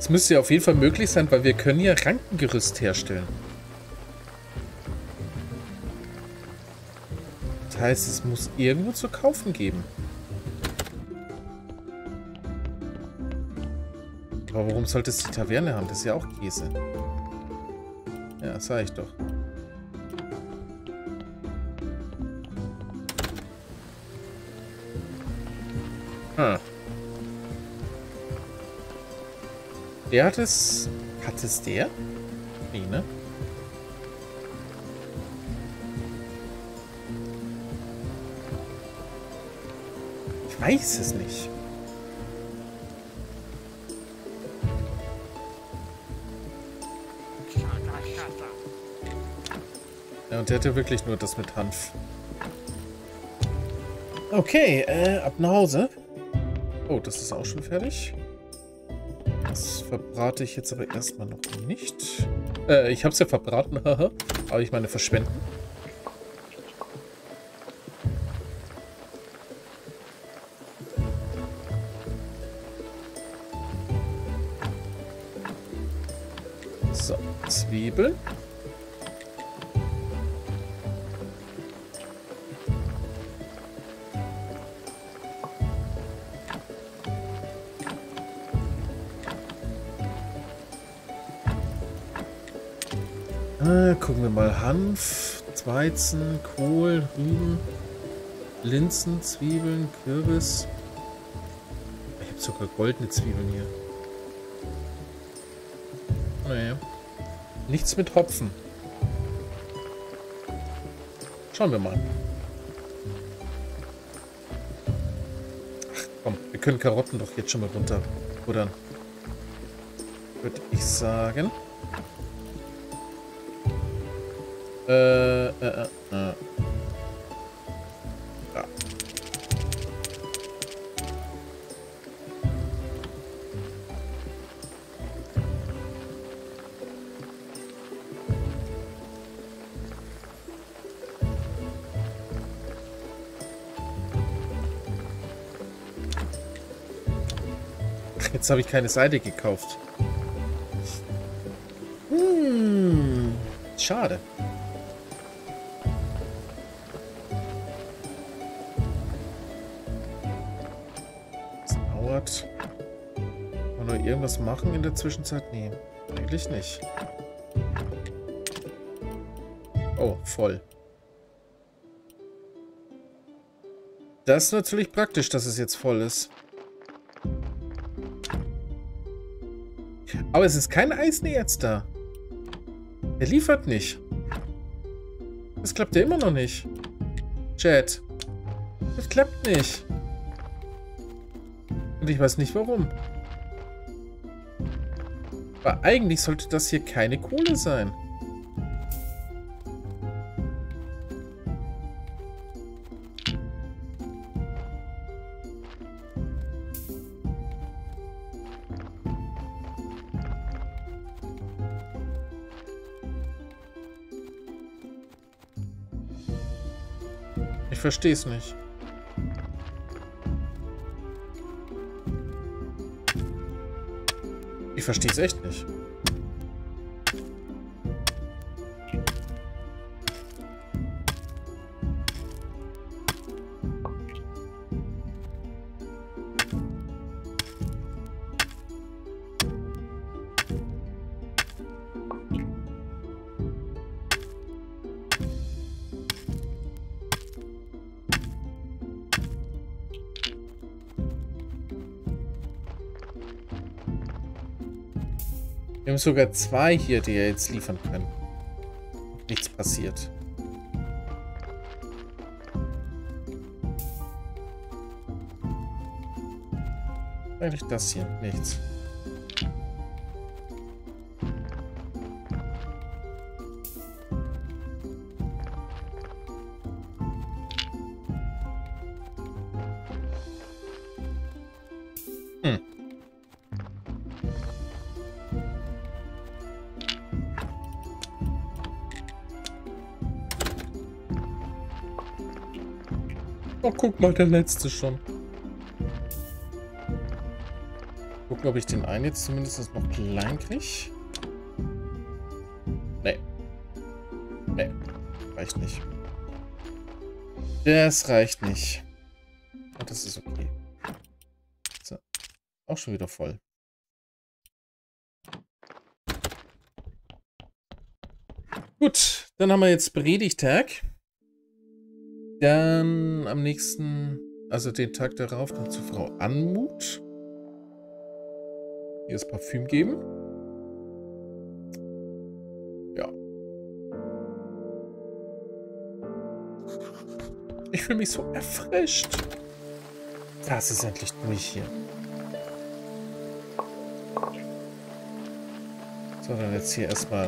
Es müsste ja auf jeden Fall möglich sein, weil wir können ja Rankengerüst herstellen. Das heißt, es muss irgendwo zu kaufen geben. Aber warum sollte es die Taverne haben? Das ist ja auch Käse. Ja, sag ich doch. Ah. Der hat es... Hat es der? Nee, ne? Ich weiß es nicht. Ja, und der hat ja wirklich nur das mit Hanf. Okay, ab nach Hause. Oh, das ist auch schon fertig. Das verbrate ich jetzt aber erstmal noch nicht. Ich habe es ja verbraten, haha. Aber ich meine verschwenden. So, Zwiebeln. Gucken wir mal. Hanf, Weizen, Kohl, Rüben, Linsen, Zwiebeln, Kürbis. Ich habe sogar goldene Zwiebeln hier. Naja. Nichts mit Hopfen. Schauen wir mal. Ach komm, wir können Karotten doch jetzt schon mal runterbuddern. Würde ich sagen. Ja. Ach, jetzt habe ich keine Seite gekauft. Schade. Kann man noch irgendwas machen in der Zwischenzeit? Nee, eigentlich nicht. Oh, voll. Das ist natürlich praktisch, dass es jetzt voll ist. Aber es ist kein Eisenerz da. Er liefert nicht. Das klappt ja immer noch nicht. Chat. Das klappt nicht. Und ich weiß nicht warum. Aber eigentlich sollte das hier keine Kohle sein. Ich verstehe es nicht. Ich verstehe es echt nicht. Wir haben sogar 2 hier, die wir jetzt liefern können. Nichts passiert. Eigentlich das hier, nichts. Oh, guck mal, der letzte schon. Gucken, ob ich den einen jetzt zumindest noch klein kriege. Nee. Nee. Reicht nicht. Das reicht nicht. Und das ist okay. So. Auch schon wieder voll. Gut, dann haben wir jetzt Predigtag. Dann am nächsten, also den Tag darauf, dann zu Frau Anmut. Hier das Parfüm geben. Ja. Ich fühle mich so erfrischt. Das ist endlich durch hier. So, dann jetzt hier erstmal.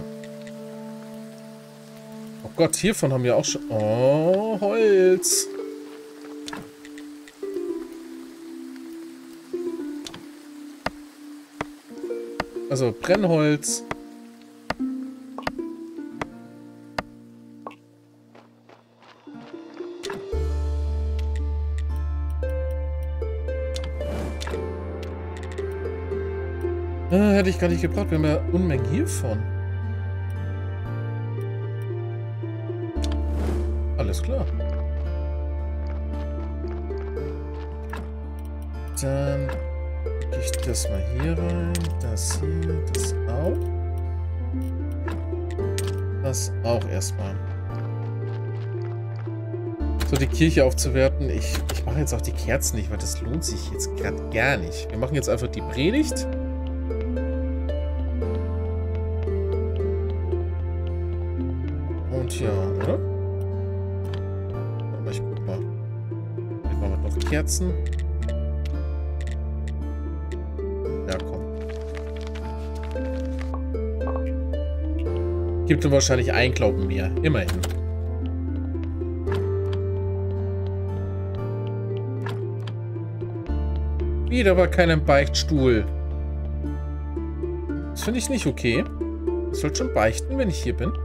Oh Gott, hiervon haben wir auch schon. Oh, Holz. Also Brennholz. Hätte ich gar nicht gebraucht. Wir haben ja Unmengen hiervon. Alles klar. Dann gehe ich das mal hier rein. Das hier, das auch. Das auch erstmal. So, die Kirche aufzuwerten. Ich mache jetzt auch die Kerzen nicht, weil das lohnt sich jetzt gerade gar nicht. Wir machen jetzt einfach die Predigt. Und ja, oder? Aber ich guck mal. Hier machen wir noch Kerzen. Ja, komm. Gibt dann wahrscheinlich einen Glauben mehr. Immerhin. Wieder war kein Beichtstuhl. Das finde ich nicht okay. Ich sollte schon beichten, wenn ich hier bin.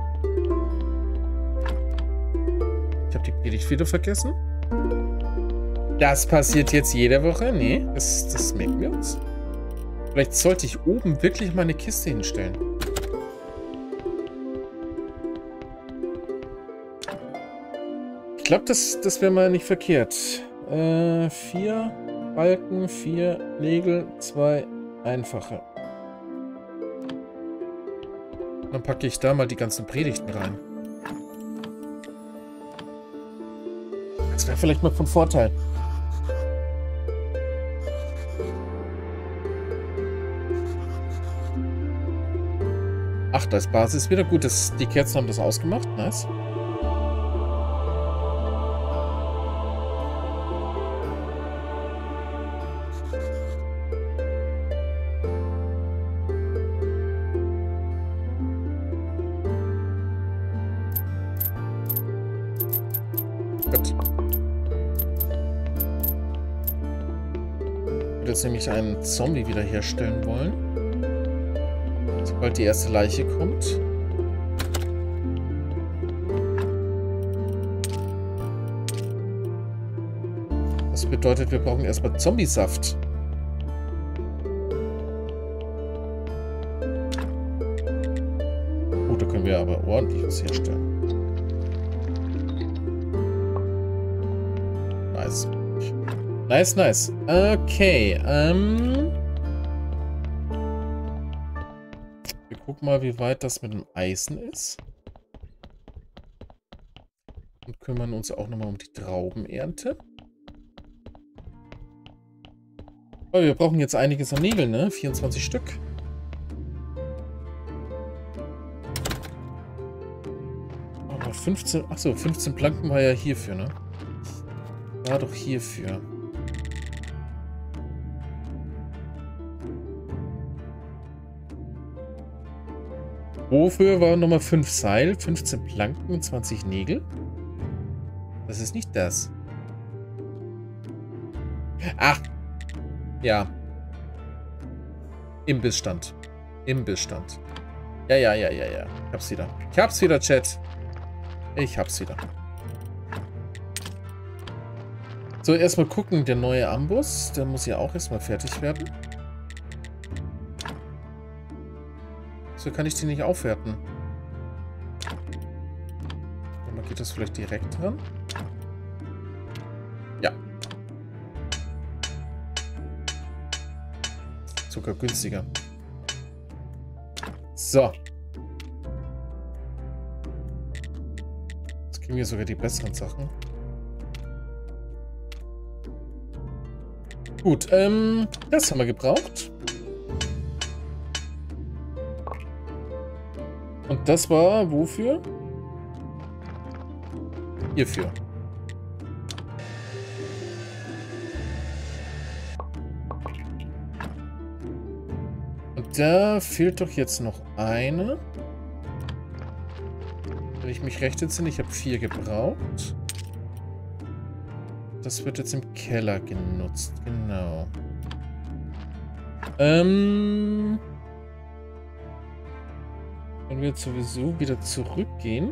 Ich habe die Predigt wieder vergessen. Das passiert jetzt jede Woche? Nee, das merken wir uns. Vielleicht sollte ich oben wirklich mal eine Kiste hinstellen. Ich glaube, das wäre mal nicht verkehrt. 4 Balken, 4 Nägel, 2 einfache. Dann packe ich da mal die ganzen Predigten rein. Das wäre vielleicht mal von Vorteil. Ach, da ist Basis wieder. Gut, die Kerzen haben das ausgemacht. Nice. Gut. Ich würde jetzt nämlich einen Zombie wiederherstellen wollen. Sobald die erste Leiche kommt. Das bedeutet, wir brauchen erstmal Zombiesaft. Gut, da können wir aber ordentlich was herstellen. Nice. Nice, nice. Okay, wir gucken mal, wie weit das mit dem Eisen ist. Und kümmern uns auch nochmal um die Traubenernte. Oh, wir brauchen jetzt einiges an Nägeln, ne? 24 Stück. Aber 15... Achso, 15 Planken war ja hierfür, ne? War doch hierfür. Wofür war nochmal 5 Seil, 15 Planken und 20 Nägel? Das ist nicht das. Ach! Ja. Imbissstand. Imbissstand. Ja. Ich hab's wieder. Ich hab's wieder, Chat. Ich hab's wieder. So, erstmal gucken. Der neue Amboss, der muss ja auch erstmal fertig werden. So kann ich die nicht aufwerten. Aber geht das vielleicht direkt dran? Ja. Sogar günstiger. So. Jetzt kriegen wir sogar die besseren Sachen. Gut, das haben wir gebraucht. Und das war wofür? Hierfür. Und da fehlt doch jetzt noch eine. Wenn ich mich recht entsinne, ich habe 4 gebraucht. Das wird jetzt im Keller genutzt, genau. Wenn wir jetzt sowieso wieder zurückgehen.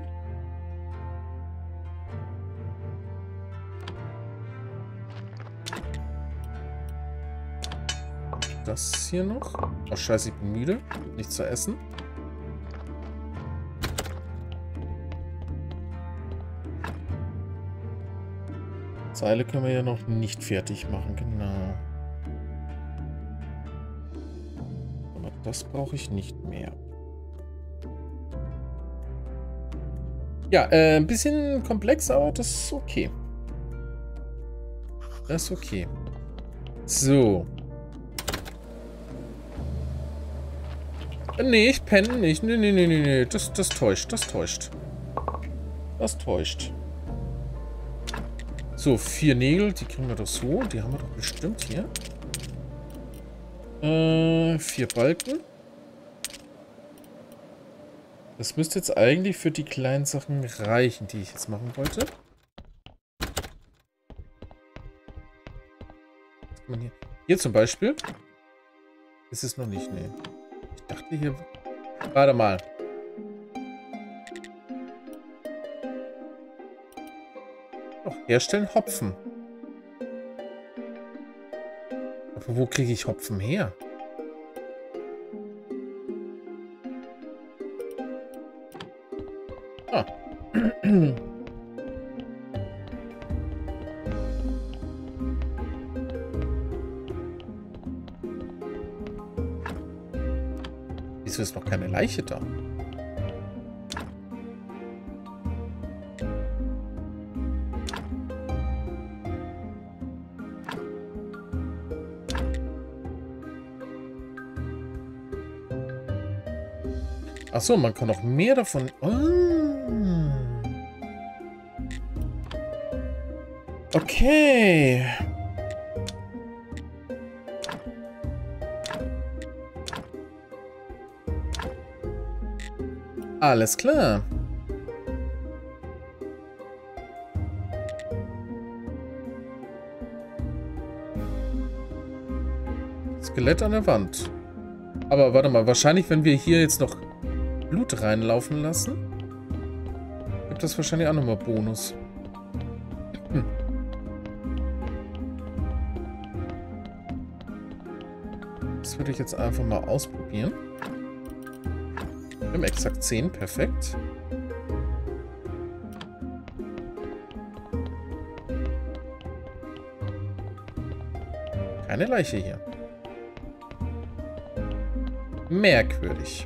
Das hier noch. Oh scheiße, ich bin müde. Nichts zu essen. Seile können wir ja noch nicht fertig machen, genau. Aber das brauche ich nicht mehr. Ja, ein bisschen komplex, aber das ist okay. Das ist okay. So. Nee, ich penne nicht. Nee. Das täuscht, das täuscht. Das täuscht. So, 4 Nägel, die kriegen wir doch so. Die haben wir doch bestimmt hier. 4 Balken. Das müsste jetzt eigentlich für die kleinen Sachen reichen, die ich jetzt machen wollte. Was kann man hier? Hier zum Beispiel. Ist es noch nicht, nee. Ich dachte hier... Warte mal. Doch, herstellen Hopfen. Aber wo kriege ich Hopfen her? Ah. Wieso ist noch keine Leiche da? Ach so, man kann noch mehr davon... Oh. Okay. Alles klar. Skelett an der Wand. Aber warte mal, wahrscheinlich, wenn wir hier jetzt noch Blut reinlaufen lassen, gibt das wahrscheinlich auch nochmal Bonus. Das würde ich jetzt einfach mal ausprobieren. Wir haben exakt 10, perfekt. Keine Leiche hier. Merkwürdig.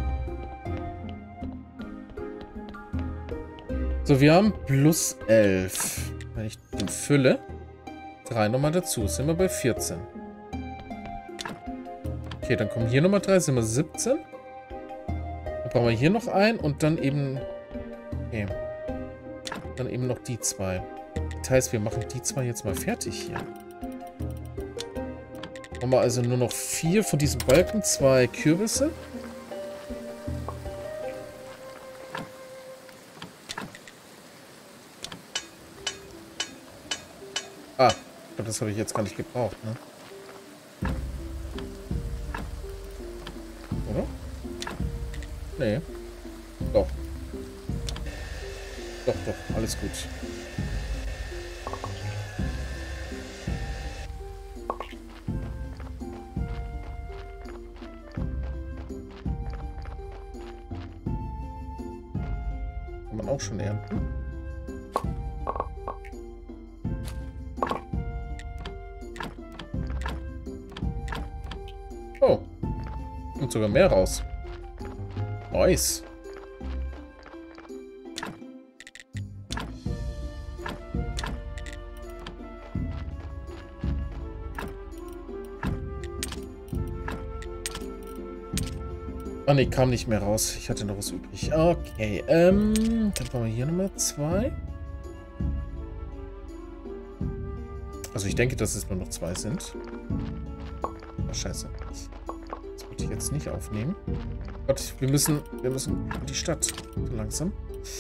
So, wir haben plus 11. Wenn ich den fülle, 3 nochmal dazu, sind wir bei 14. Okay, dann kommen hier nochmal 3, sind wir 17. Dann brauchen wir hier noch einen und dann eben... Okay. Dann eben noch die 2. Das heißt, wir machen die 2 jetzt mal fertig hier. Haben wir also nur noch 4 von diesen Balken, 2 Kürbisse. Ah, ich glaube, das habe ich jetzt gar nicht gebraucht, ne? Oder? Nee. Doch. Doch, alles gut. dann auch schon ernten. Oh. Und sogar mehr raus. Nice. Ah ne, kam nicht mehr raus. Ich hatte noch was übrig. Okay, dann machen wir hier nochmal 2. Also ich denke, dass es nur noch 2 sind. Oh, scheiße. Das wollte ich jetzt nicht aufnehmen. Gott, wir müssen in die Stadt. So langsam.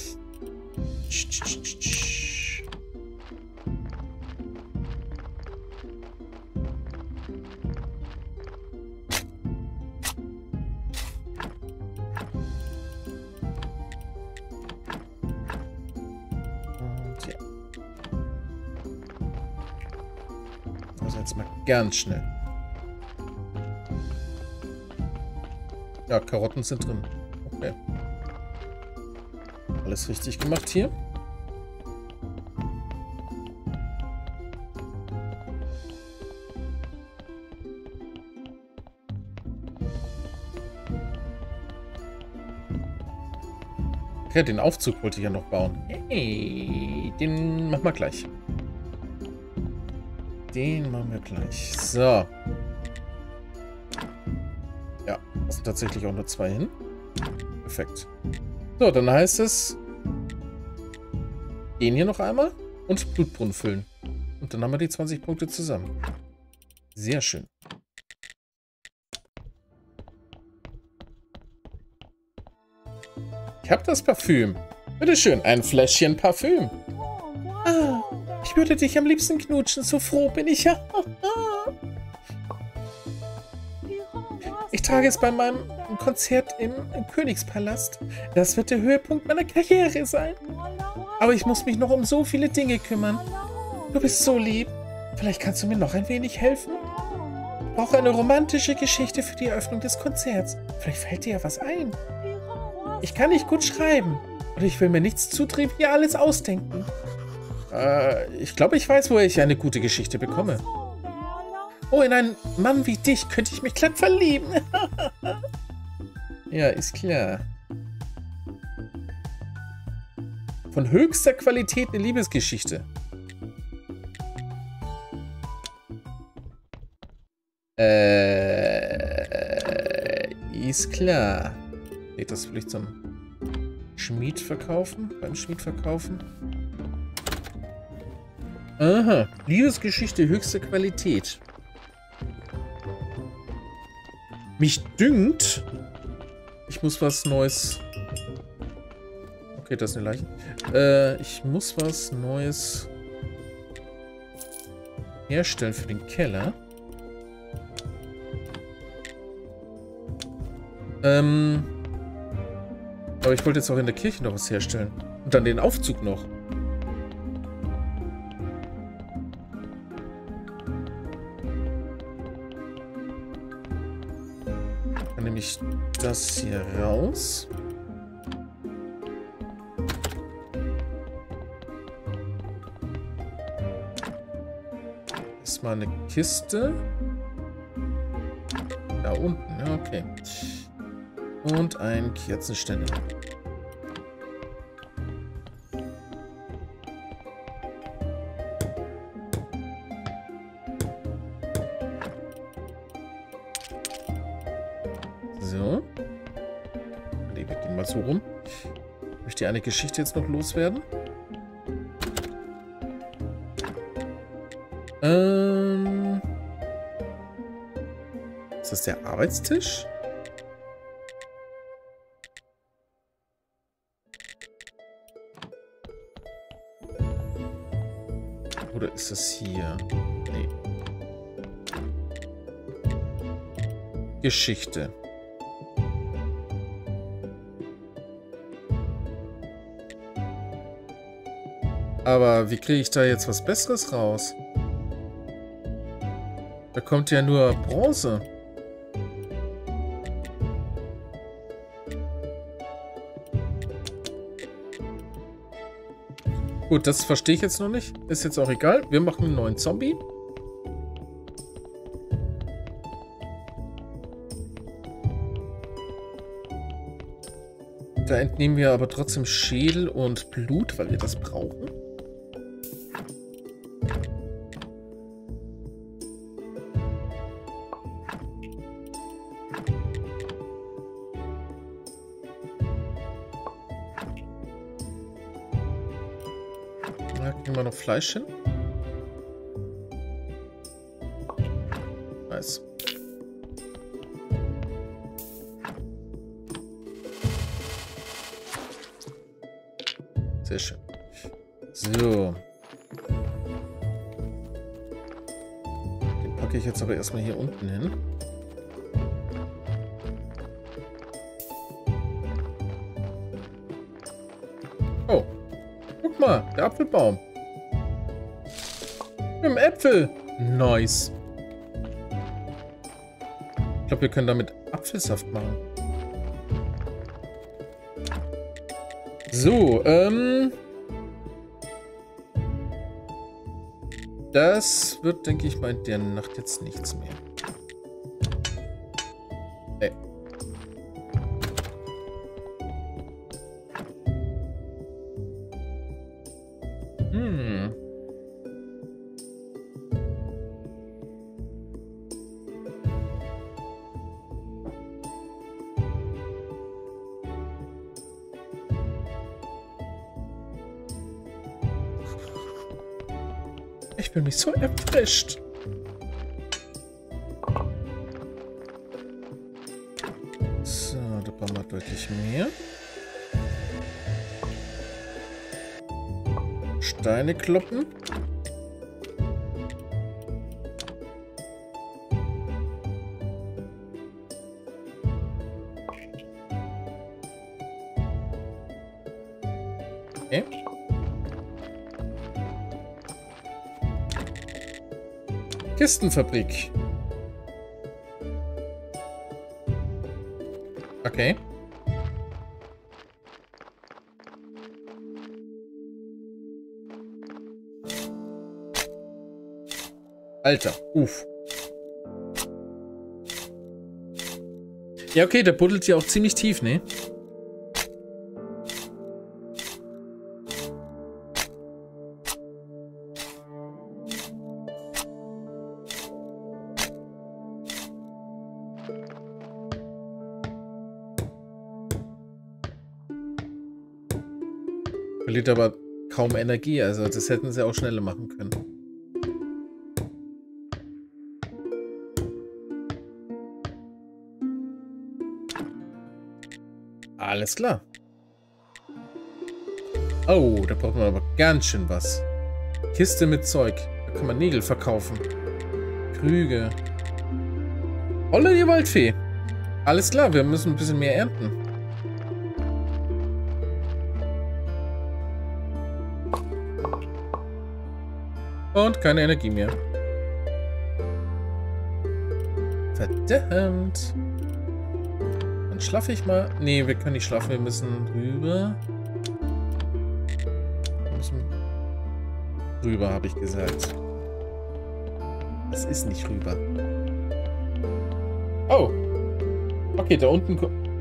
Also jetzt mal ganz schnell. Ja, Karotten sind drin. Okay. Alles richtig gemacht hier. Okay, den Aufzug wollte ich ja noch bauen. Hey, den machen wir gleich. Den machen wir gleich. So. Ja, das sind tatsächlich auch nur 2 hin. Perfekt. So, dann heißt es, den hier noch einmal und Blutbrunnen füllen. Und dann haben wir die 20 Punkte zusammen. Sehr schön. Ich habe das Parfüm. Bitteschön, ein Fläschchen Parfüm. Ah, ich würde dich am liebsten knutschen, so froh bin ich ja. Ich trage es bei meinem Konzert im Königspalast. Das wird der Höhepunkt meiner Karriere sein. Aber ich muss mich noch um so viele Dinge kümmern. Du bist so lieb. Vielleicht kannst du mir noch ein wenig helfen? Ich brauche eine romantische Geschichte für die Eröffnung des Konzerts. Vielleicht fällt dir ja was ein. Ich kann nicht gut schreiben. Und ich will mir nichts Triviales ausdenken. Ich glaube, ich weiß, woher ich eine gute Geschichte bekomme. Oh, in einen Mann wie dich könnte ich mich glatt verlieben. Ja, ist klar. Von höchster Qualität eine Liebesgeschichte. Ist klar. Geht das vielleicht zum Schmied verkaufen? Beim Schmied verkaufen? Aha. Liebesgeschichte höchste Qualität. Mich dünkt, ich muss was Neues... Okay, das ist eine Leiche. Ich muss was Neues herstellen für den Keller. Aber ich wollte jetzt auch in der Kirche noch was herstellen. Und dann den Aufzug noch. Dann nehme ich das hier raus. Erstmal eine Kiste. Da unten, ja, okay. Und ein Kerzenständer. So. Wir gehen mal so rum. Ich möchte eine Geschichte jetzt noch loswerden. Ist das der Arbeitstisch? Oder ist das hier? Nee. Geschichte. Aber wie kriege ich da jetzt was Besseres raus? Da kommt ja nur Bronze. Gut, das verstehe ich jetzt noch nicht. Ist jetzt auch egal. Wir machen einen neuen Zombie. Da entnehmen wir aber trotzdem Schädel und Blut, weil wir das brauchen. Da kriegen wir noch Fleisch hin. Nice. Sehr schön. So. Den packe ich jetzt aber erstmal hier unten hin. Oh. Guck mal, der Apfelbaum. Mit dem Äpfel. Nice. Ich glaube, wir können damit Apfelsaft machen. So, das wird, denke ich, bei der Nacht jetzt nichts mehr. Ey. Ich bin mich so erfrischt. So, da brauchen wir deutlich mehr. Steine kloppen. Okay. Kistenfabrik. Okay. Alter, uff. Ja, okay, der buddelt ja auch ziemlich tief, ne? Verliert aber kaum Energie, also das hätten sie auch schneller machen können. Alles klar. Oh, da braucht man aber ganz schön was. Kiste mit Zeug. Da kann man Nägel verkaufen. Krüge. Holla, die Waldfee. Alles klar, wir müssen ein bisschen mehr ernten. Und keine Energie mehr. Verdammt. Dann schlafe ich mal. Nee, wir können nicht schlafen. Wir müssen rüber. Wir müssen rüber, habe ich gesagt. Das ist nicht rüber. Oh. Okay, da unten...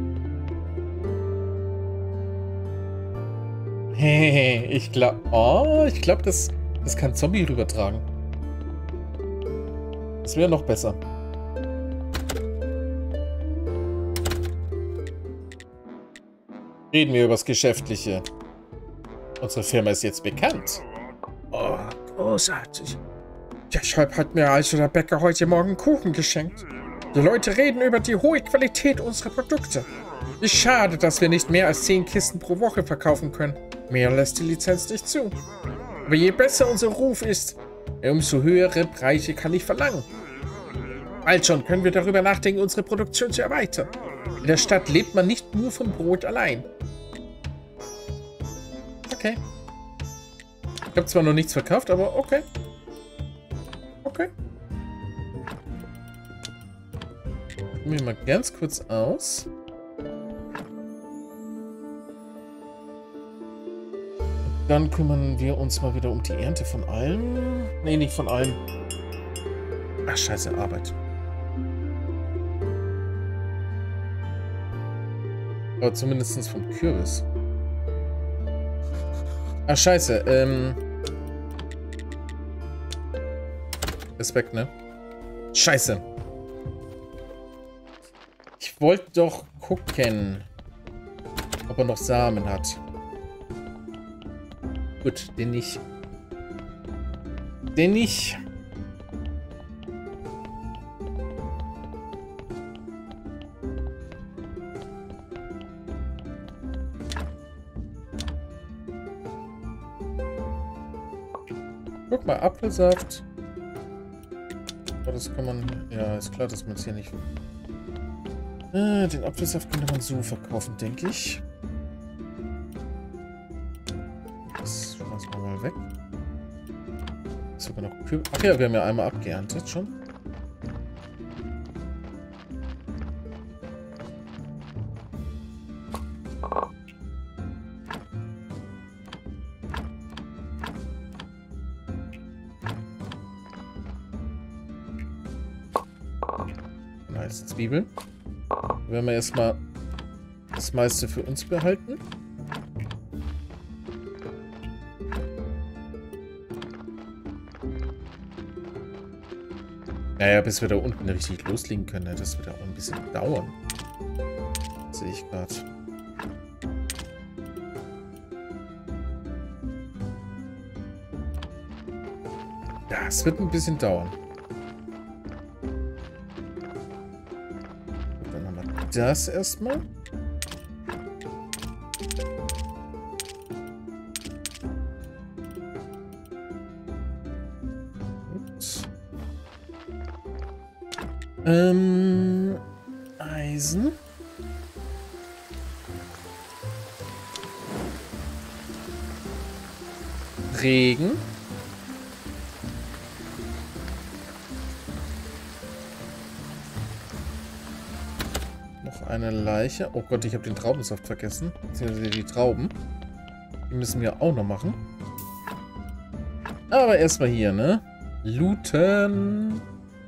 Hehehe, ich glaube... Oh, ich glaube, das kann Zombie rübertragen. Das wäre noch besser. Reden wir über das Geschäftliche. Unsere Firma ist jetzt bekannt. Oh, großartig. Deshalb hat mir also der Bäcker heute Morgen Kuchen geschenkt. Die Leute reden über die hohe Qualität unserer Produkte. Wie schade, dass wir nicht mehr als 10 Kisten pro Woche verkaufen können. Mehr lässt die Lizenz nicht zu. Aber je besser unser Ruf ist, umso höhere Preise kann ich verlangen. Bald schon können wir darüber nachdenken, unsere Produktion zu erweitern. In der Stadt lebt man nicht nur vom Brot allein. Okay. Ich habe zwar noch nichts verkauft, aber okay. Okay. Ich mir mal ganz kurz aus. Dann kümmern wir uns mal wieder um die Ernte von allen. Nee, nicht von allen. Ach, scheiße, Arbeit. Aber zumindest vom Kürbis. Ach, scheiße, ist weg, ne? Scheiße. Ich wollte doch gucken, ob er noch Samen hat. Gut, den nicht. Den nicht. Guck mal, Apfelsaft. Oh, das kann man... Ja, ist klar, dass man es hier nicht... den Apfelsaft könnte man so verkaufen, denke ich. Das schmeißen wir mal weg. Sogar noch Kürbis. Ach ja, wir haben ja einmal abgeerntet schon. Nice, Zwiebeln. Werden wir erstmal das meiste für uns behalten. Naja, bis wir da unten richtig loslegen können, das wird ja auch ein bisschen dauern. Sehe ich gerade. Ja, es wird ein bisschen dauern. Dann haben wir das erstmal. Eisen. Regen. Noch eine Leiche. Oh Gott, ich habe den Traubensaft vergessen. Beziehungsweise die Trauben. Die müssen wir auch noch machen. Aber erstmal hier, ne? Looten.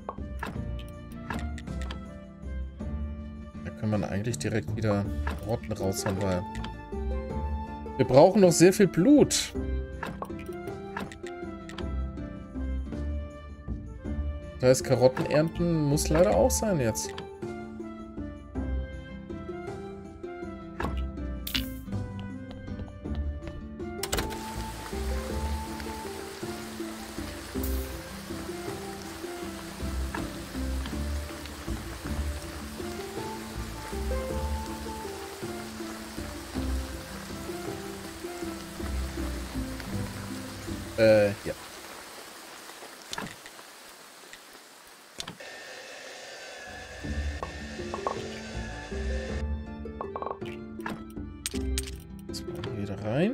Kann man eigentlich direkt wieder Karotten raushauen, weil wir brauchen noch sehr viel Blut. Das heißt, Karotten ernten muss leider auch sein jetzt. Ja. Jetzt mal hier wieder rein.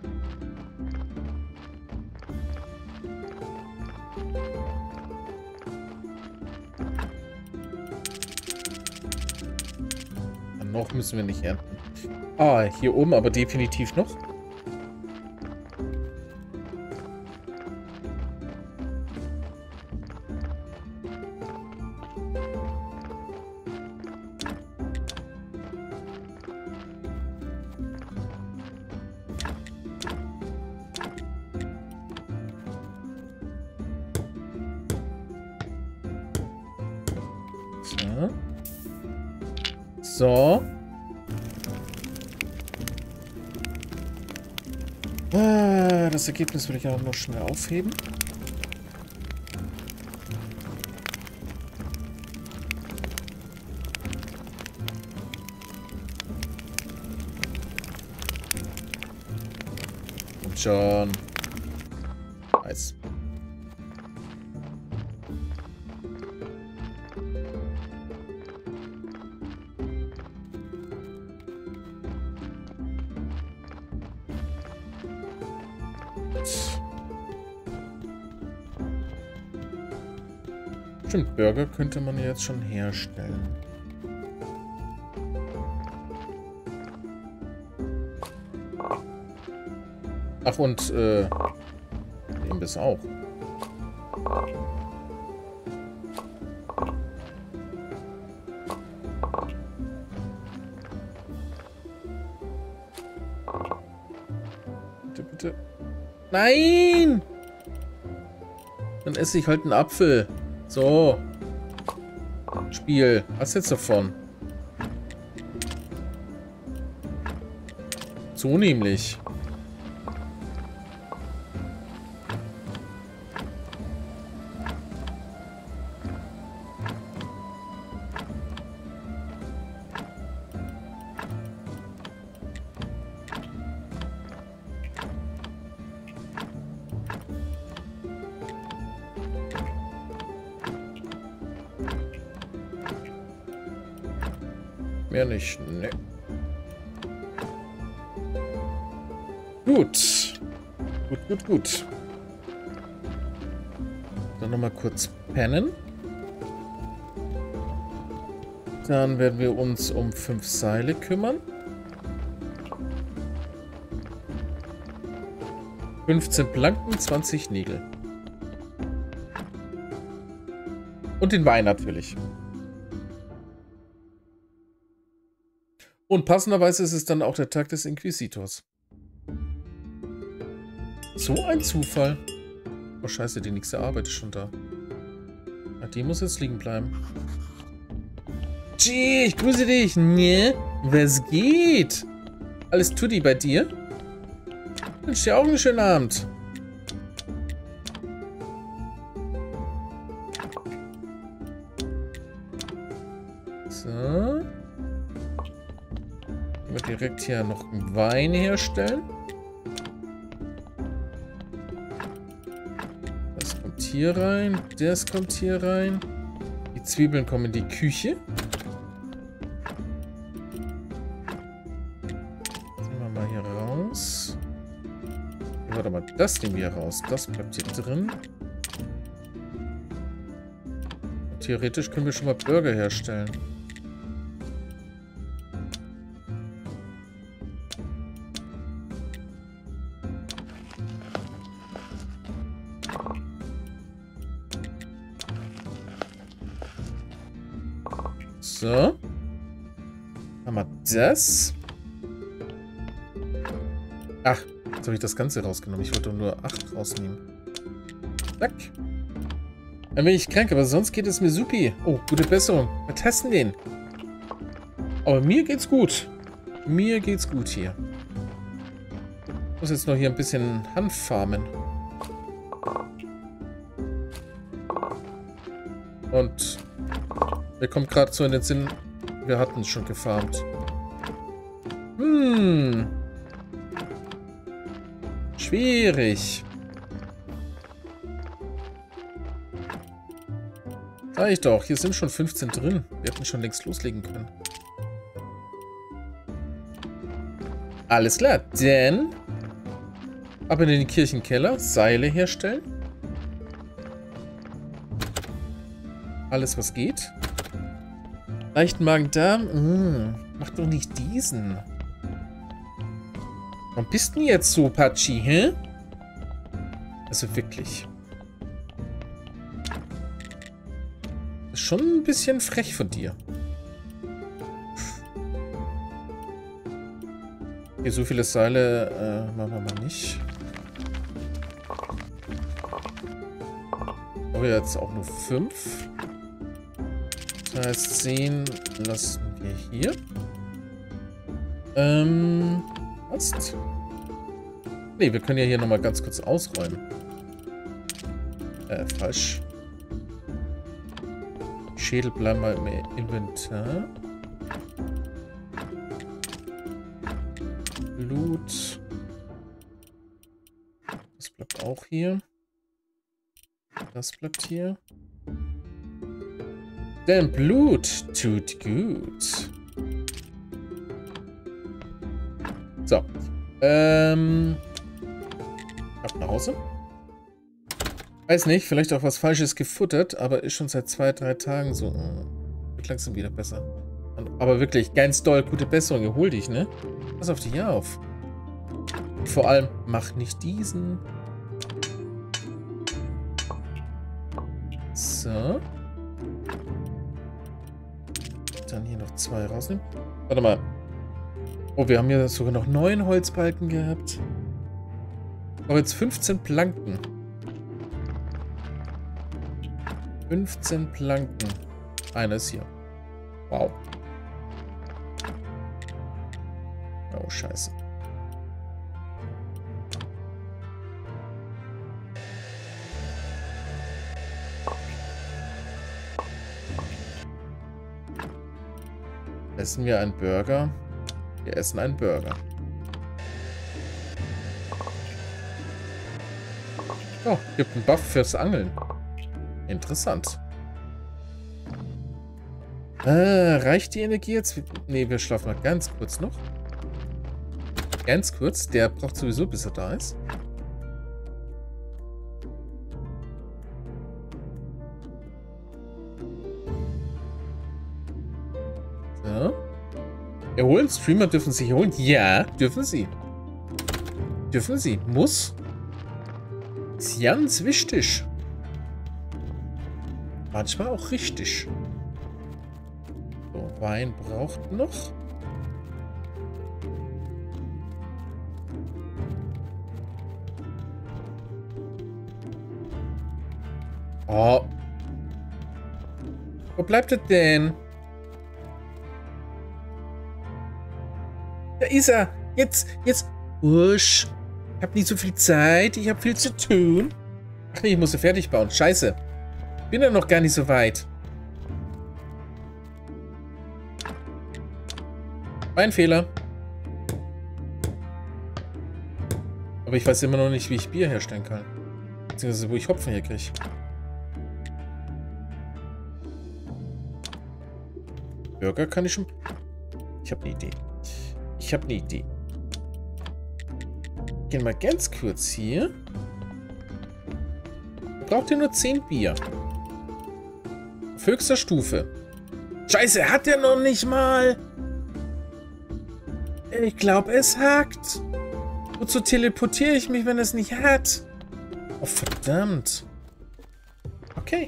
Noch müssen wir nicht ernten. Ah, hier oben aber definitiv noch. So. Das Ergebnis will ich auch noch schnell aufheben. Und schon. Nice. Stimmt, Burger könnte man jetzt schon herstellen. Ach, und, Imbiss auch. Bitte, bitte. Nein! Dann esse ich halt einen Apfel. So. Spiel. Was jetzt davon? So nämlich. Mehr nicht. Ne. Gut. Gut. Dann nochmal kurz pennen. Dann werden wir uns um 5 Seile kümmern. 15 Planken, 20 Nägel. Und den Wein natürlich. Und passenderweise ist es dann auch der Tag des Inquisitors. So ein Zufall. Oh scheiße, die nächste Arbeit ist schon da. Ja, die muss jetzt liegen bleiben. Gee, ich grüße dich. Ne? Was geht? Alles tutti bei dir? Ich wünsche dir auch einen schönen Abend. So. Direkt hier noch einen Wein herstellen. Das kommt hier rein. Das kommt hier rein. Die Zwiebeln kommen in die Küche. Nehmen wir mal hier raus. Warte mal, das nehmen wir raus. Das bleibt hier drin. Und theoretisch können wir schon mal Burger herstellen. So. Haben wir das. Ach, jetzt habe ich das Ganze rausgenommen. Ich wollte nur 8 rausnehmen. Zack. Ein wenig krank, aber sonst geht es mir supi. Oh, gute Besserung. Wir testen den. Aber mir geht's gut. Mir geht's gut hier. Ich muss jetzt noch hier ein bisschen Hanf farmen. Und mir kommt gerade so in den Sinn, wir hatten es schon gefarmt. Schwierig. Sag ich doch, hier sind schon 15 drin. Wir hätten schon längst loslegen können. Alles klar, denn ab in den Kirchenkeller, Seile herstellen. Alles, was geht. Leichten Magen-Darm. Mach doch nicht diesen. Warum bist du denn jetzt so, Patschi, hä? Also wirklich. Ist schon ein bisschen frech von dir. Okay, so viele Seile machen wir mal nicht. Aber jetzt auch nur 5. Das heißt, 10 lassen wir hier. Passt. Ne, wir können ja hier nochmal ganz kurz ausräumen. Falsch. Schädel bleiben mal im Inventar. Blut. Das bleibt auch hier. Das bleibt hier. Denn Blut tut gut. So. Ab nach Hause. Weiß nicht, vielleicht auch was Falsches gefuttert, aber ist schon seit 2, 3 Tagen so. Wird langsam wieder besser. Aber wirklich, ganz doll, gute Besserung. Hol dich, ne? Pass auf dich auf. Vor allem, mach nicht diesen. So. Dann hier noch 2 rausnehmen. Warte mal. Oh, wir haben ja sogar noch 9 Holzbalken gehabt. Aber jetzt 15 Planken. 15 Planken. Einer ist hier. Wow. Oh, scheiße. Essen wir einen Burger? Wir essen einen Burger. Oh, gibt einen Buff fürs Angeln. Interessant. Reicht die Energie jetzt? Ne, wir schlafen mal ganz kurz noch. Ganz kurz. Der braucht sowieso, bis er da ist. So. Erholen? Streamer dürfen sich erholen? Ja, dürfen sie. Dürfen sie. Muss. Ist ganz wichtig. Manchmal auch richtig. So, Wein braucht noch. Oh. Wo bleibt er denn? Da ist er. Jetzt. Usch. Ich habe nicht so viel Zeit. Ich habe viel zu tun. Ach nee, ich muss sie fertig bauen. Scheiße. Bin ja noch gar nicht so weit. Mein Fehler. Aber ich weiß immer noch nicht, wie ich Bier herstellen kann. Beziehungsweise, wo ich Hopfen herkriege. Burger kann ich schon... Ich habe eine Idee. Gehen mal ganz kurz hier. Braucht ihr nur 10 Bier. Auf höchster Stufe. Scheiße, hat er noch nicht mal. Ich glaube, es hakt. Wozu teleportiere ich mich, wenn es nicht hat? Oh, verdammt. Okay.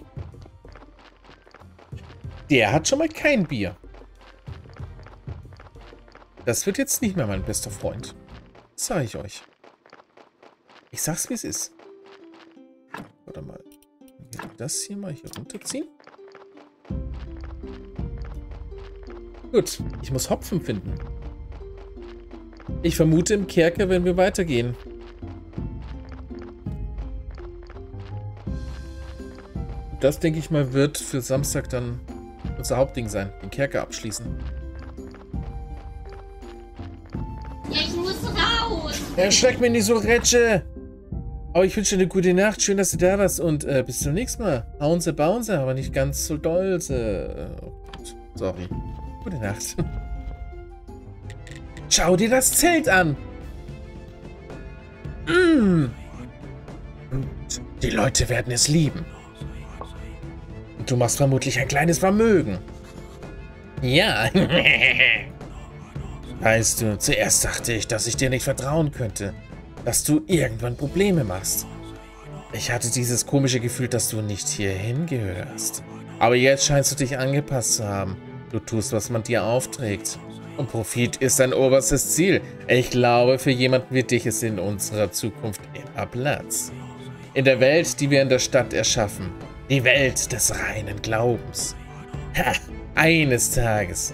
Der hat schon mal kein Bier. Das wird jetzt nicht mehr mein bester Freund. Das sage ich euch. Ich sag's, wie es ist. Warte mal. Das hier mal hier runterziehen. Gut, ich muss Hopfen finden. Ich vermute im Kerker, wenn wir weitergehen. Das, denke ich mal, wird für Samstag dann unser Hauptding sein. Den Kerker abschließen. Ja, ich muss raus. Erschreck mich nicht so, Retsche. Aber ich wünsche dir eine gute Nacht. Schön, dass du da warst. Und bis zum nächsten Mal. Hauen sie, bauen sie, aber nicht ganz so doll. Oh, sorry. Gute Nacht. Schau dir das Zelt an. Und die Leute werden es lieben. Und du machst vermutlich ein kleines Vermögen. Ja. Weißt du, zuerst dachte ich, dass ich dir nicht vertrauen könnte. Dass du irgendwann Probleme machst. Ich hatte dieses komische Gefühl, dass du nicht hierhin gehörst. Aber jetzt scheinst du dich angepasst zu haben. Du tust, was man dir aufträgt. Und Profit ist dein oberstes Ziel. Ich glaube, für jemanden wie dich ist in unserer Zukunft immer Platz. In der Welt, die wir in der Stadt erschaffen. Die Welt des reinen Glaubens. Ha! Eines Tages.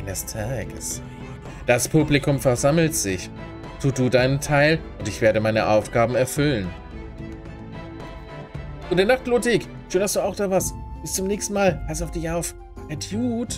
Das Publikum versammelt sich. Tu deinen Teil und ich werde meine Aufgaben erfüllen. Gute Nacht, Lothik. Schön, dass du auch da warst. Bis zum nächsten Mal. Pass auf dich auf. Dude.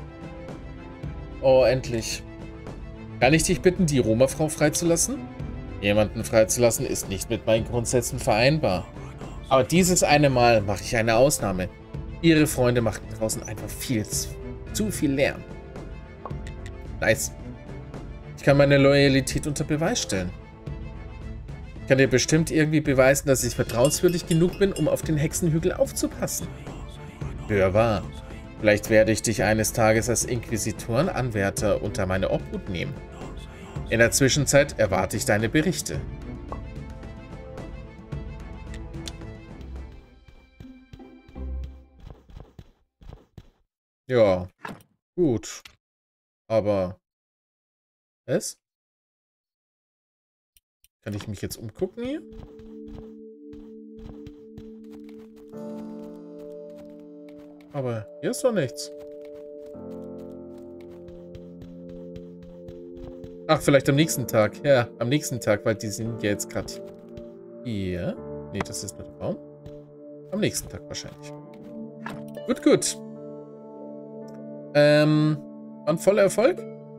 Oh, endlich. Kann ich dich bitten, die Roma-Frau freizulassen? Jemanden freizulassen ist nicht mit meinen Grundsätzen vereinbar. Aber dieses eine Mal mache ich eine Ausnahme. Ihre Freunde machten draußen einfach zu viel Lärm. Nice. Ich kann meine Loyalität unter Beweis stellen. Ich kann dir bestimmt irgendwie beweisen, dass ich vertrauenswürdig genug bin, um auf den Hexenhügel aufzupassen. Hör wahr. Vielleicht werde ich dich eines Tages als Inquisitorenanwärter unter meine Obhut nehmen. In der Zwischenzeit erwarte ich deine Berichte. Ja, gut. Aber... Was? Kann ich mich jetzt umgucken hier? Aber hier ist doch nichts. Ach, vielleicht am nächsten Tag. Ja, am nächsten Tag, weil die sind ja jetzt gerade hier. Nee, das ist nur der Raum. Am nächsten Tag wahrscheinlich. Gut, gut. Ein voller Erfolg.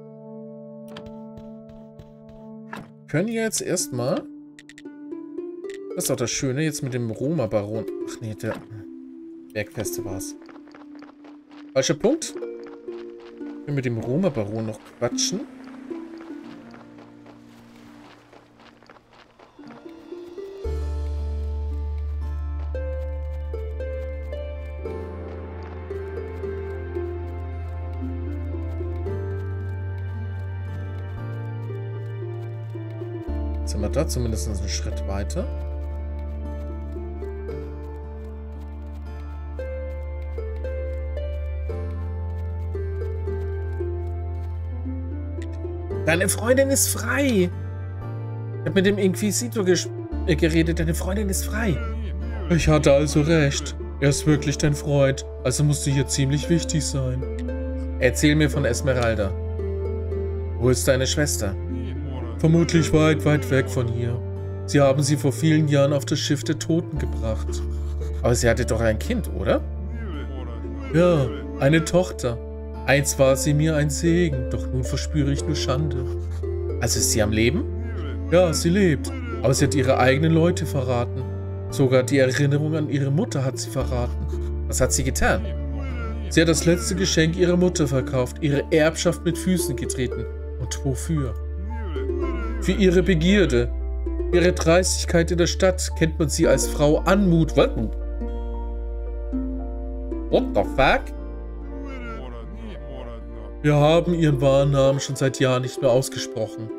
Können jetzt erstmal... Das ist auch das Schöne, jetzt mit dem Roma-Baron... Ach nee, der Bergfeste war es. Falscher Punkt. Wir können mit dem Roma-Baron noch quatschen. Jetzt sind wir da zumindest einen Schritt weiter. Deine Freundin ist frei. Ich habe mit dem Inquisitor geredet. Deine Freundin ist frei. Ich hatte also recht. Er ist wirklich dein Freund. Also musst du hier ziemlich wichtig sein. Erzähl mir von Esmeralda. Wo ist deine Schwester? Vermutlich weit, weit weg von hier. Sie haben sie vor vielen Jahren auf das Schiff der Toten gebracht. Aber sie hatte doch ein Kind, oder? Ja, eine Tochter. Einst war sie mir ein Segen, doch nun verspüre ich nur Schande. Also ist sie am Leben? Ja, sie lebt. Aber sie hat ihre eigenen Leute verraten. Sogar die Erinnerung an ihre Mutter hat sie verraten. Was hat sie getan? Sie hat das letzte Geschenk ihrer Mutter verkauft, ihre Erbschaft mit Füßen getreten. Und wofür? Für ihre Begierde. Ihre Dreistigkeit in der Stadt kennt man sie als Frau Anmut. What the fuck? Wir haben ihren wahren Namen schon seit Jahren nicht mehr ausgesprochen.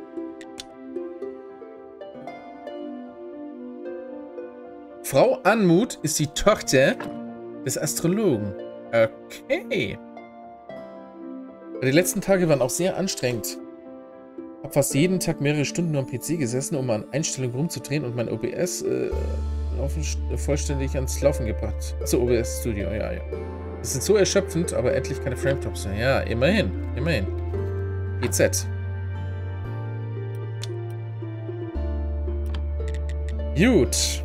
Frau Anmut ist die Tochter des Astrologen. Okay. Die letzten Tage waren auch sehr anstrengend. Ich habe fast jeden Tag mehrere Stunden am PC gesessen, um an Einstellungen rumzudrehen und mein OBS vollständig ans Laufen gebracht. Achso, OBS Studio, ja, ja. Das sind so erschöpfend, aber endlich keine Frametops mehr. Ja, immerhin, immerhin. GZ. Gut.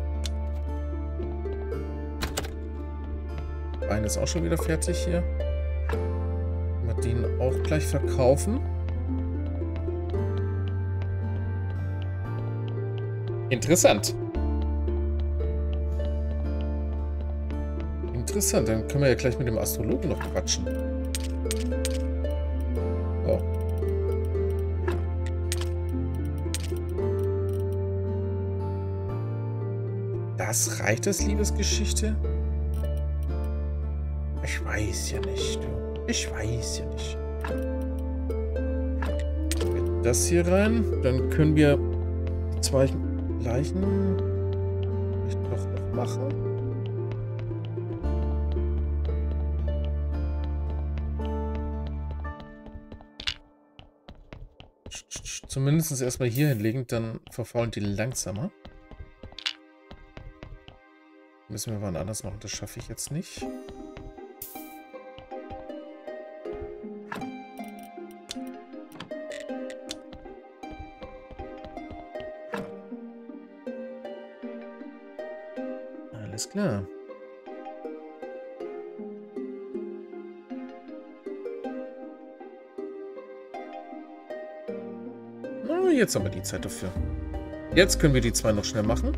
Eine ist auch schon wieder fertig hier. Wir den auch gleich verkaufen. Interessant. Interessant, dann können wir ja gleich mit dem Astrologen noch quatschen. Oh. Das reicht als Liebesgeschichte? Ich weiß ja nicht, du. Ich weiß ja nicht. Das hier rein, dann können wir die zwei Leichen vielleicht doch noch machen. Zumindest erstmal hier hinlegen, dann verfaulen die langsamer. Müssen wir wann anders machen, das schaffe ich jetzt nicht. Alles klar. Na, jetzt haben wir die Zeit dafür. Jetzt können wir die zwei noch schnell machen.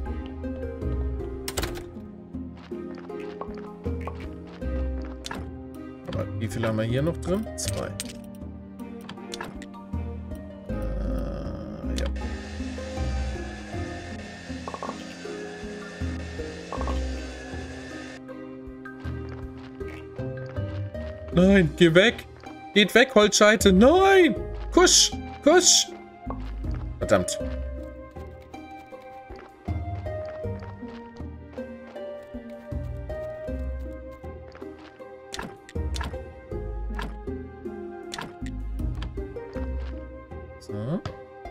Aber wie viel haben wir hier noch drin? 2. Ja. Nein, geh weg! Geht weg, Holzscheite! Nein! Kusch! Kusch! Verdammt. So.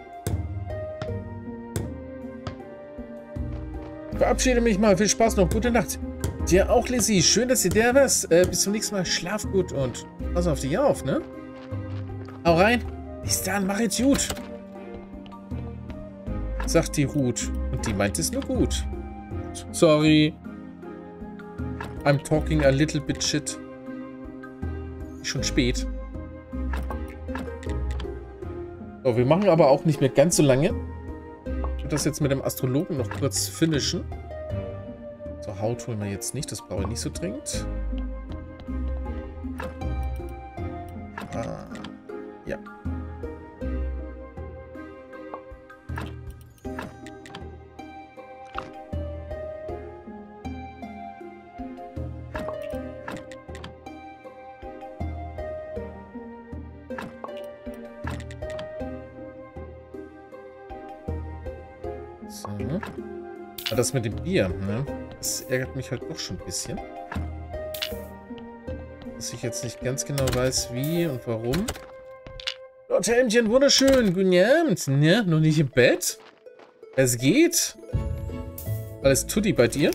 Ich verabschiede mich mal. Viel Spaß noch. Gute Nacht. Dir auch, Lizzie. Schön, dass du da warst. Bis zum nächsten Mal. Schlaf gut und pass auf dich auf, ne? Hau rein. Bis dann. Mach jetzt gut. Sagt die Ruth. Und die meint es nur gut. Sorry. I'm talking a little bit shit. Schon spät. So, wir machen aber auch nicht mehr ganz so lange. Ich würde das jetzt mit dem Astrologen noch kurz finishen. So, Haut holen wir jetzt nicht. Das brauche ich nicht so dringend. Ja. So. Aber das mit dem Bier, ne? Das ärgert mich halt doch schon ein bisschen. Dass ich jetzt nicht ganz genau weiß, wie und warum. Dort Helmchen, wunderschön. Guten Abend. Ne? Noch nicht im Bett? Es geht. Alles tutti bei dir?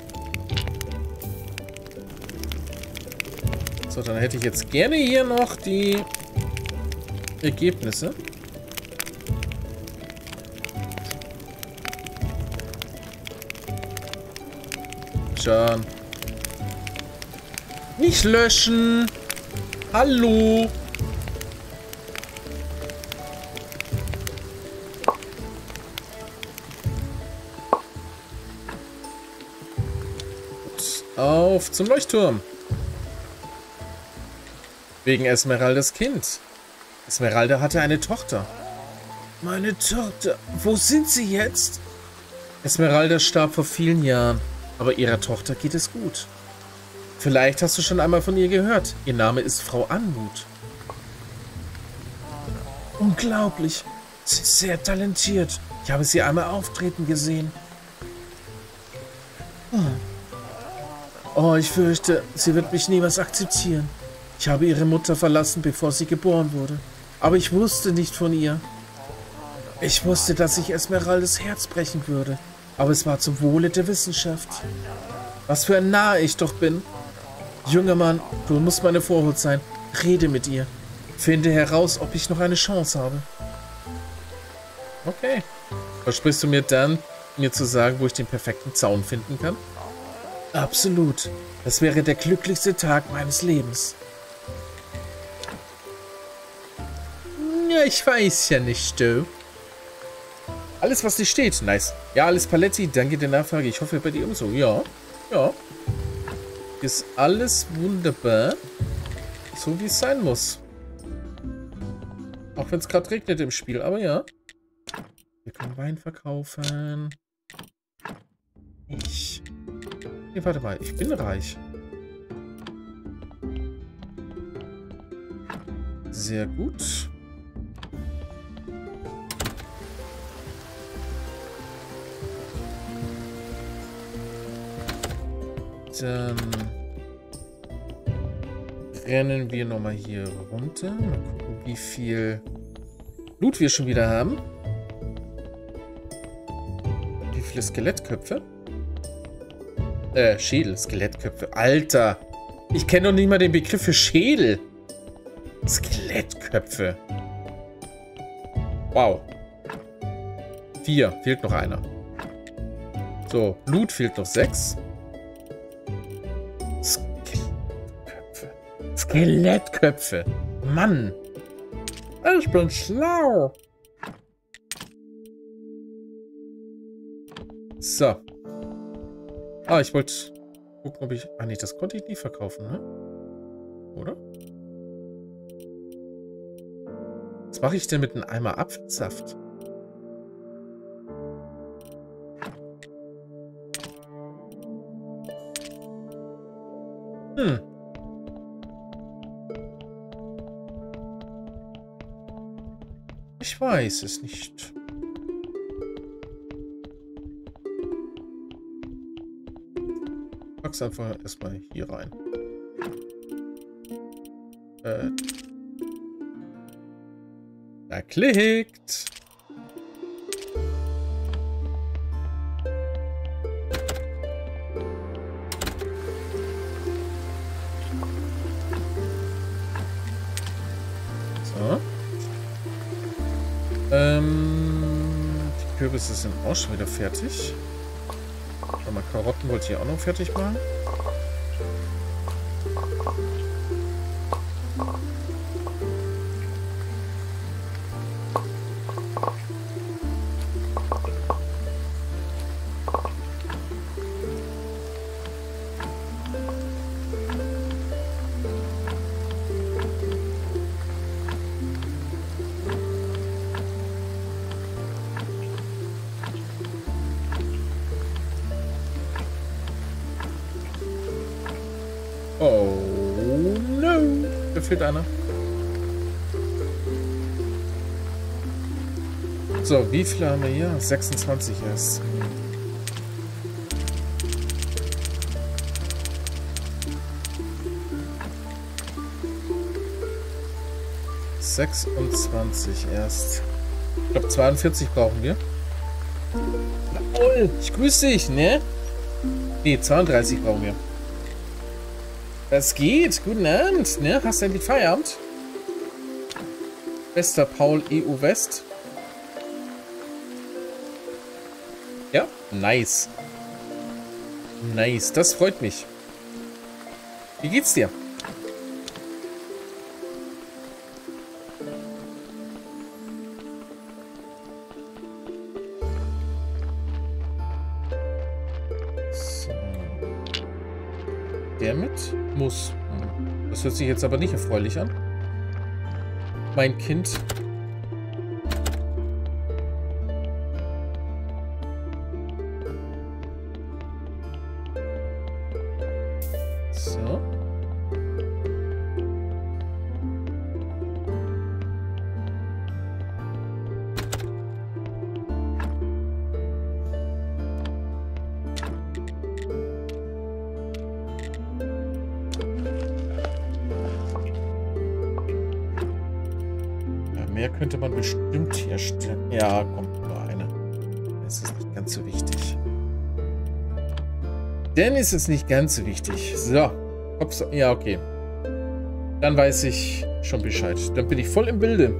So, dann hätte ich jetzt gerne hier noch die Ergebnisse. Schon. Nicht löschen. Hallo. Auf zum Leuchtturm. Wegen Esmeraldas Kind. Esmeralda hatte eine Tochter. Meine Tochter. Wo sind sie jetzt? Esmeralda starb vor vielen Jahren. Aber ihrer Tochter geht es gut. Vielleicht hast du schon einmal von ihr gehört. Ihr Name ist Frau Anmut. Unglaublich. Sie ist sehr talentiert. Ich habe sie einmal auftreten gesehen. Oh, ich fürchte, sie wird mich niemals akzeptieren. Ich habe ihre Mutter verlassen, bevor sie geboren wurde. Aber ich wusste nicht von ihr. Ich wusste, dass ich Esmeraldas Herz brechen würde. Aber es war zum Wohle der Wissenschaft. Was für ein Narr ich doch bin. Junger Mann, du musst meine Vorhut sein. Rede mit ihr. Finde heraus, ob ich noch eine Chance habe. Okay. Versprichst du mir dann, mir zu sagen, wo ich den perfekten Zaun finden kann? Absolut. Das wäre der glücklichste Tag meines Lebens. Ja, ich weiß ja nicht, du. Alles, was nicht steht. Nice. Ja, alles Paletti. Danke der Nachfrage. Ich hoffe, bei dir ebenso. Ja. Ja. Ist alles wunderbar. So, wie es sein muss. Auch wenn es gerade regnet im Spiel. Aber ja. Wir können Wein verkaufen. Nee, warte mal. Ich bin reich. Sehr gut. Dann rennen wir nochmal hier runter. Mal gucken, wie viel Blut wir schon wieder haben. Wie viele Skelettköpfe? Schädel, Skelettköpfe. Alter! Ich kenne doch nicht mal den Begriff für Schädel. Skelettköpfe. Wow. 4. Fehlt noch einer. So, Blut fehlt noch 6. Skelettköpfe. Mann. Ich bin schlau. So. Ah, ich wollte gucken, ob ich... Ah, nee, das konnte ich nie verkaufen, ne? Oder? Was mache ich denn mit einem Eimer Apfelsaft? Ich weiß es nicht. pack's einfach erstmal hier rein. Da klickt. So. Die Kürbisse sind auch schon wieder fertig. Schau mal, Karotten wollte ich hier auch noch fertig machen. Oh no! Da fehlt einer. So, wie viele haben wir hier? 26 erst. 26 erst. Ich glaube 42 brauchen wir. Oh, ich grüße dich, ne? Ne, 32 brauchen wir. Was geht? Guten Abend, ne? Hast du endlich Feierabend? Bester Paul EU West. Ja, nice. Nice, das freut mich. Wie geht's dir? So. Der mit? Muss. Das hört sich jetzt aber nicht erfreulich an. Mein Kind. So. Mehr könnte man bestimmt herstellen. Ja, kommt nur eine. Das ist nicht ganz so wichtig. Denn ist es nicht ganz so wichtig. So. Ups, ja, okay. Dann weiß ich schon Bescheid. Dann bin ich voll im Bilde.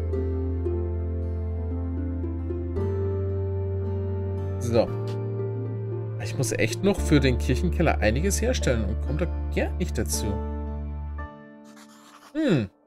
So. Ich muss echt noch für den Kirchenkeller einiges herstellen und komme da gar nicht dazu.